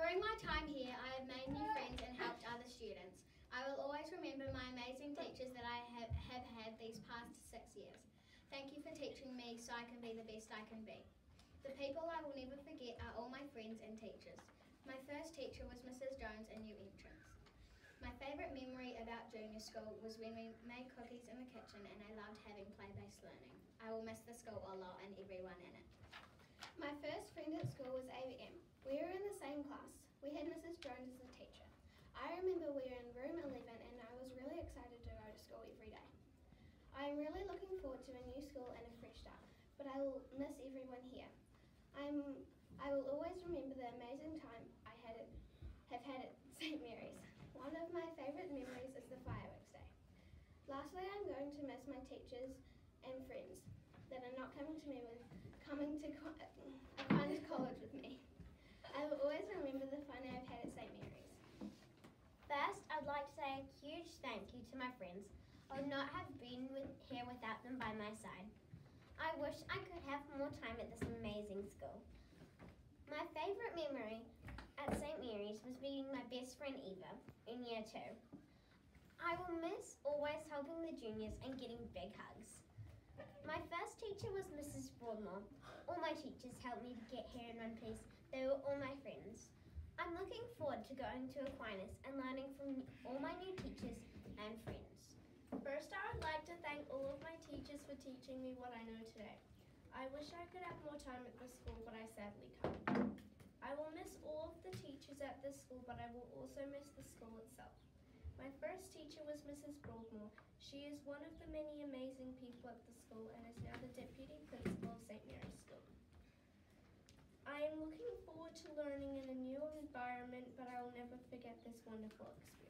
During my time here, I have made new friends and helped other students. I will always remember my amazing teachers that I have had these past 6 years. Thank you for teaching me so I can be the best I can be. The people I will never forget are all my friends and teachers. My first teacher was Mrs. Jones in New Entrance. My favourite memory about junior school was when we made cookies in the kitchen and I loved having play-based learning. I will miss the school a lot and everyone in it. My first friend at school was ABM. We were in the same class. We had Mrs. Jones as a teacher. I remember we were in room 11 and I was really excited to go to school every day. I am really looking forward to a new school and a fresh start, but I will miss everyone here. I will always remember the amazing time I have had at St. Mary's. One of my favourite memories is the fireworks day. Lastly, I'm going to miss my teachers and friends that are not coming to Aquinas College with me. I will always remember the fun I've had at St. Mary's. First, I'd like to say a huge thank you to my friends. I would not have been here without them by my side. I wish I could have more time at this amazing school. My favourite memory at St. Mary's was meeting my best friend Eva in year 2. I will miss always helping the juniors and getting big hugs. My first teacher was Mrs. Broadmoor. All my teachers helped me to get here in one piece. They were all my friends. I'm looking forward to going to Aquinas and learning from all my new teachers and friends. First, I would like to thank all of my teachers for teaching me what I know today. I wish I could have more time at this school, but I sadly can't. I will miss all of the teachers at this school, but I will also miss the school itself. My first teacher was Mrs. Broadmoor. She is one of the many amazing people at the school and is now the Deputy Principal of St. Mary's School. I am looking forward to learning in a new environment, but I will never forget this wonderful experience.